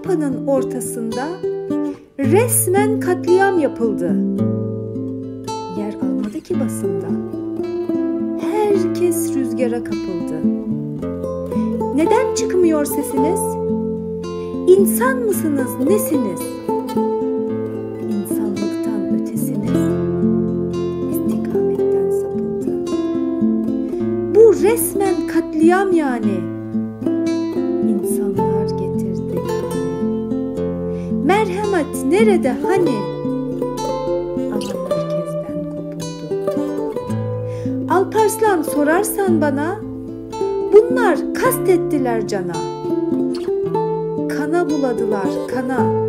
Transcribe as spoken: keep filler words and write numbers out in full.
Avrupa'nın ortasında resmen katliam yapıldı. Yer almadı ki basında. Herkes rüzgara kapıldı. Neden çıkmıyor sesiniz? İnsan mısınız, nesiniz? İnsanlıktan ötesiniz, istikametten sapıldı. Bu resmen katliam yani. İnsanlar getirdi kanı. Merhamet nerede hani? Ama merkezden kopuldu. Alparslan sorarsan bana, bunlar kastettiler cana. Kana buladılar kana.